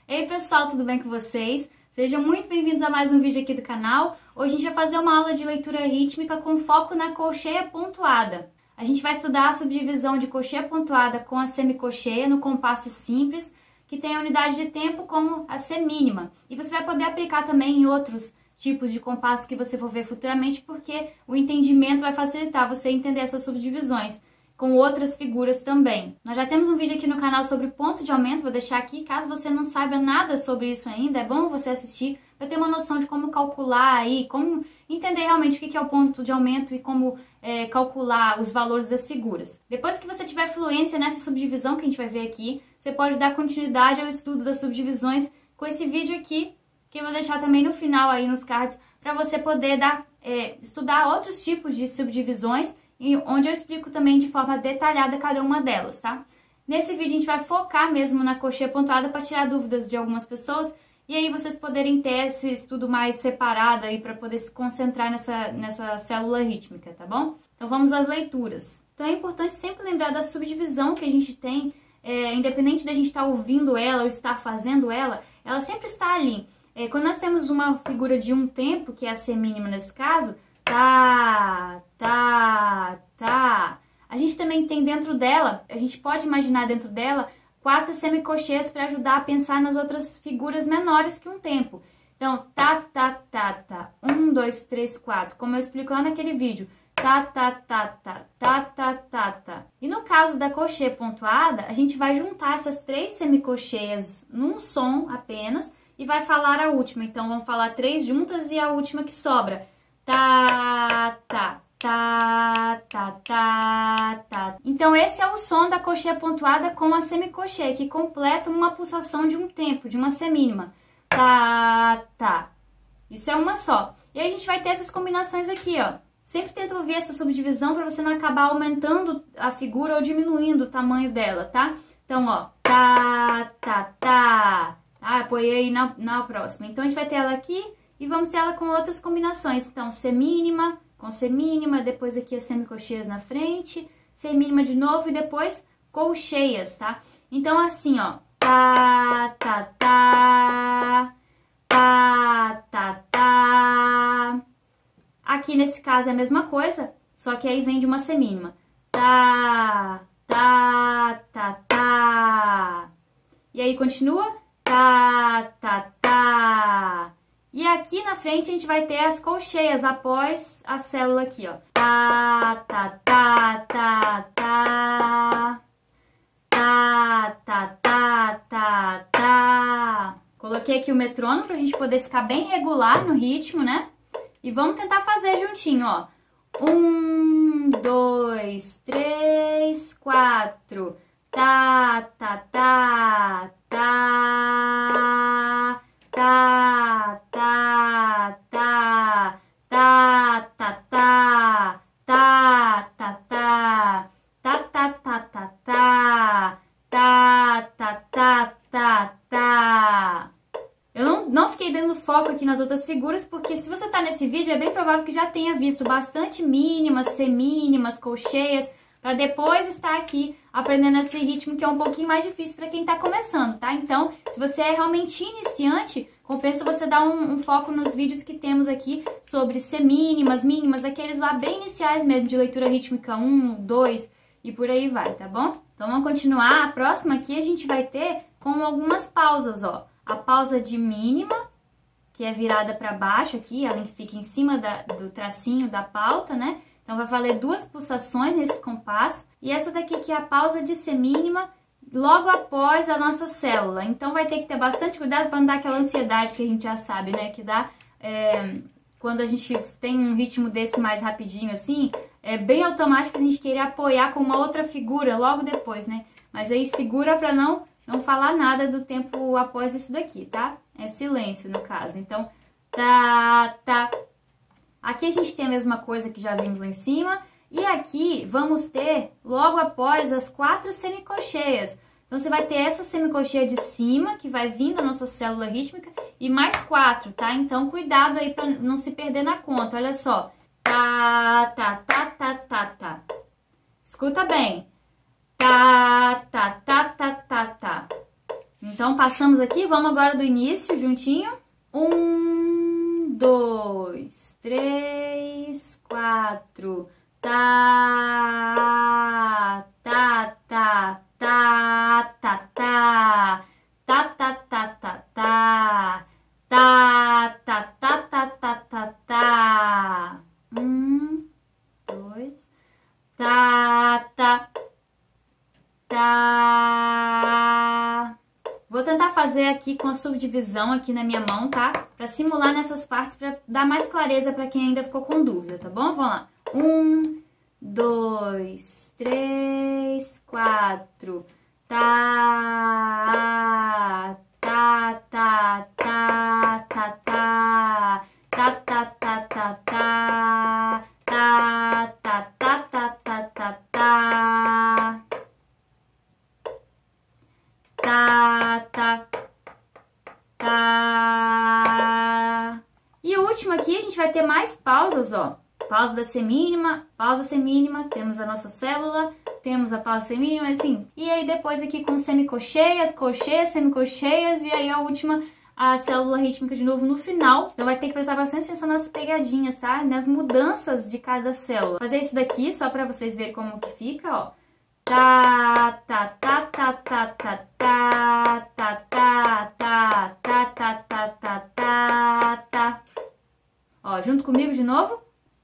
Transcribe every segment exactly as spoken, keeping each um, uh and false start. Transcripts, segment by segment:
Ei pessoal, tudo bem com vocês? Sejam muito bem-vindos a mais um vídeo aqui do canal. Hoje a gente vai fazer uma aula de leitura rítmica com foco na colcheia pontuada. A gente vai estudar a subdivisão de colcheia pontuada com a semicolcheia no compasso simples, que tem a unidade de tempo como a semínima. E você vai poder aplicar também em outros tipos de compasso que você for ver futuramente, porque o entendimento vai facilitar você entender essas subdivisões com outras figuras também. Nós já temos um vídeo aqui no canal sobre ponto de aumento, vou deixar aqui, caso você não saiba nada sobre isso ainda, é bom você assistir para ter uma noção de como calcular aí, como entender realmente o que é o ponto de aumento e como é, calcular os valores das figuras. Depois que você tiver fluência nessa subdivisão que a gente vai ver aqui, você pode dar continuidade ao estudo das subdivisões com esse vídeo aqui, que eu vou deixar também no final aí nos cards, para você poder dar, é, estudar outros tipos de subdivisões, onde eu explico também de forma detalhada cada uma delas, tá? Nesse vídeo a gente vai focar mesmo na colcheia pontuada para tirar dúvidas de algumas pessoas e aí vocês poderem ter esse estudo mais separado aí para poder se concentrar nessa, nessa célula rítmica, tá bom? Então vamos às leituras. Então é importante sempre lembrar da subdivisão que a gente tem, é, independente da gente estar ouvindo ela ou estar fazendo ela, ela sempre está ali. É, quando nós temos uma figura de um tempo, que é a semínima nesse caso, tá, tá, tá. A gente também tem dentro dela, a gente pode imaginar dentro dela quatro semicolcheias para ajudar a pensar nas outras figuras menores que um tempo. Então, tá, tá, tá, tá. Um, dois, três, quatro. Como eu explico lá naquele vídeo. Tá, tá, tá, tá, tá, tá, tá, tá. E no caso da colcheia pontuada, a gente vai juntar essas três semicolcheias num som apenas e vai falar a última. Então, vamos falar três juntas e a última que sobra. Tá, tá, tá, tá, tá, tá. Então, esse é o som da colcheia pontuada com a semicolcheia, que completa uma pulsação de um tempo, de uma semínima. Tá, tá. Isso é uma só. E aí a gente vai ter essas combinações aqui, ó. Sempre tenta ouvir essa subdivisão para você não acabar aumentando a figura ou diminuindo o tamanho dela, tá? Então, ó. Tá, tá, tá. Ah, apoiei aí na, na próxima. Então, a gente vai ter ela aqui. E vamos ter ela com outras combinações. Então, semínima com semínima, depois aqui as semicolcheias na frente, semínima de novo e depois colcheias, tá? Então, assim, ó. Tá, tá, tá, tá, tá, tá. Aqui, nesse caso, é a mesma coisa, só que aí vem de uma semínima. Tá, tá, tá, tá. E aí, continua. Tá, tá, tá. E aqui na frente a gente vai ter as colcheias após a célula aqui, ó. Tá, tá, tá, tá, tá. Tá, tá, tá, tá, tá. Coloquei aqui o metrônomo pra gente poder ficar bem regular no ritmo, né? E vamos tentar fazer juntinho, ó. Um, dois, três, quatro. Tá, tá, tá, tá. Tá, tá, tá, tá, tá, tá, tá, tá, tá, tá, tá, tá, tá, tá, tá, tá, tá, tá, tá. Eu não, não fiquei dando foco aqui nas outras figuras, porque se você tá nesse vídeo, é bem provável que já tenha visto bastante mínimas, semínimas, colcheias, para depois estar aqui aprendendo esse ritmo que é um pouquinho mais difícil para quem está começando, tá? Então, se você é realmente iniciante, compensa você dar um, um foco nos vídeos que temos aqui sobre semínimas, mínimas, aqueles lá bem iniciais mesmo, de leitura rítmica um, dois e por aí vai, tá bom? Então, vamos continuar. A próxima aqui a gente vai ter com algumas pausas, ó. A pausa de mínima, que é virada para baixo aqui, ela fica em cima da, do tracinho da pauta, né? Então, vai valer duas pulsações nesse compasso. E essa daqui que é a pausa de semínima logo após a nossa célula. Então, vai ter que ter bastante cuidado para não dar aquela ansiedade que a gente já sabe, né? Que dá é, quando a gente tem um ritmo desse mais rapidinho assim, é bem automático a gente querer apoiar com uma outra figura logo depois, né? Mas aí segura para não, não falar nada do tempo após isso daqui, tá? É silêncio no caso. Então, tá, tá. Aqui a gente tem a mesma coisa que já vimos lá em cima. E aqui vamos ter, logo após, as quatro semicolcheias. Então, você vai ter essa semicolcheia de cima, que vai vir da nossa célula rítmica, e mais quatro, tá? Então, cuidado aí para não se perder na conta. Olha só. Tá, tá, tá, tá, tá, tá. Escuta bem. Tá, tá, tá, tá, tá, tá. Então, passamos aqui, vamos agora do início, juntinho. Um, dois, três, quatro. Tá, tá, tá, tá, tá, tá. Tá, tá, tá, tá, tá. Tá, tá, tá, tá, tá, tá, tá. Um, dois. Tá, tá, tá. Vou tentar fazer aqui com a subdivisão aqui na minha mão, tá? Pra simular nessas partes, pra dar mais clareza pra quem ainda ficou com dúvida, tá bom? Vamos lá. Um, dois, três, quatro. Tá, tá, tá, tá, tá, tá. Tá, tá, tá, tá, tá. Tá, tá, tá, tá, tá, tá, tá. Tá, tá, tá. E o último aqui, a gente vai ter mais pausas, ó. Pausa da semínima, pausa semínima, temos a nossa célula, temos a pausa semínima, assim. E aí depois aqui com semicolcheias, colcheias, semicolcheias, e aí a última, a célula rítmica de novo no final. Então vai ter que prestar bastante atenção nas pegadinhas, tá? Nas mudanças de cada célula. Fazer isso daqui só pra vocês verem como que fica, ó. Tá, tá, tá, tá, tá, tá, tá, tá, tá, tá, tá, tá, tá, tá, tá, tá. Ó, junto comigo de novo.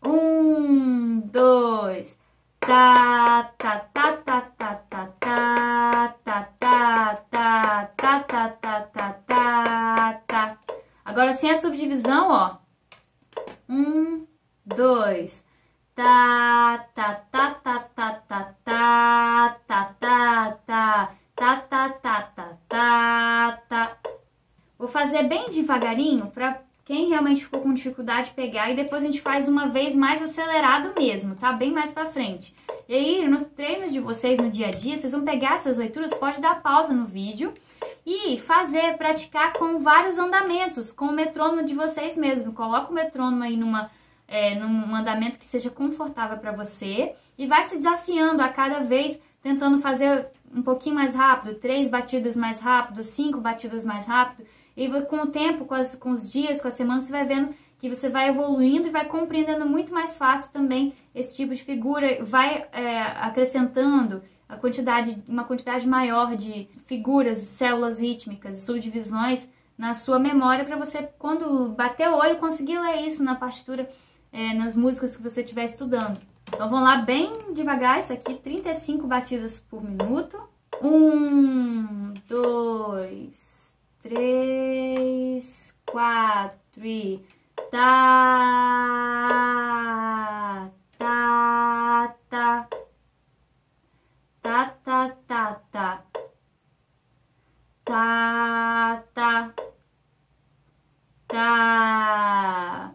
Um, dois. Tá, tá, tá, tá, tá, tá, tá, tá, tá, tá, tá, tá, tá, tá, tá, tá. Agora sem a subdivisão, ó. Um, dois. Tá, tá, tá, tá, tá, tá, tá, tá, tá, tá, tá, tá, tá, tá, tá, tá. Vou fazer bem devagarinho pra quem realmente ficou com dificuldade de pegar, e depois a gente faz uma vez mais acelerado mesmo, tá? Bem mais pra frente. E aí, nos treinos de vocês no dia a dia, vocês vão pegar essas leituras, pode dar pausa no vídeo e fazer, praticar com vários andamentos, com o metrônomo de vocês mesmo. Coloca o metrônomo aí numa, é, num andamento que seja confortável pra você e vai se desafiando a cada vez, tentando fazer um pouquinho mais rápido, três batidas mais rápido, cinco batidas mais rápido. E com o tempo, com, as, com os dias, com as semanas, você vai vendo que você vai evoluindo e vai compreendendo muito mais fácil também esse tipo de figura, vai é, acrescentando a quantidade, uma quantidade maior de figuras, células rítmicas, subdivisões na sua memória para você, quando bater o olho, conseguir ler isso na partitura, é, nas músicas que você estiver estudando. Então vamos lá bem devagar, isso aqui, trinta e cinco batidas por minuto. Um, dois... Três, quatro e tá, tá, tá, tá, tá, tá, tá, tá, tá, tá,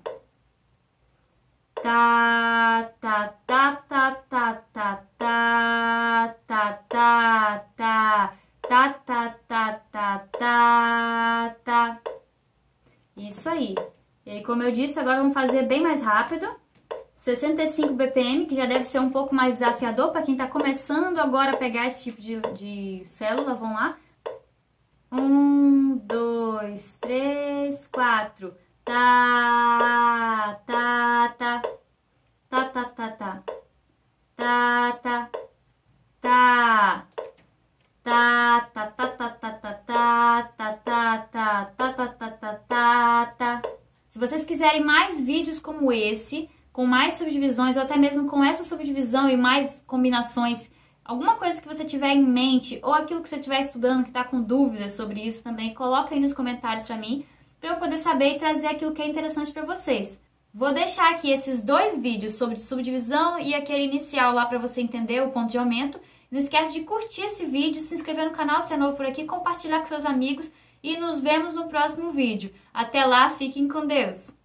tá, tá, tá, tá, tá, tá, tá, tá, tá, tá. Tá, tá, tá, tá, tá, tá. Isso aí. E aí, como eu disse, agora vamos fazer bem mais rápido. sessenta e cinco B P M, que já deve ser um pouco mais desafiador para quem tá começando agora a pegar esse tipo de, de célula. Vamos lá. Um, dois, três, quatro. Tá, tá, tá. Tá, tá, tá, tá. Tá, tá. Tá. Tá, tá, tá, tá, tá, tá, tá, tá, tá, tá, tá, tá, tá, tá, tá, tá. Se vocês quiserem mais vídeos como esse, com mais subdivisões, ou até mesmo com essa subdivisão e mais combinações, alguma coisa que você tiver em mente, ou aquilo que você estiver estudando, que está com dúvidas sobre isso também, coloca aí nos comentários para mim, para eu poder saber e trazer aquilo que é interessante para vocês. Vou deixar aqui esses dois vídeos sobre subdivisão e aquele inicial lá para você entender o ponto de aumento. Não esquece de curtir esse vídeo, se inscrever no canal se é novo por aqui, compartilhar com seus amigos e nos vemos no próximo vídeo. Até lá, fiquem com Deus!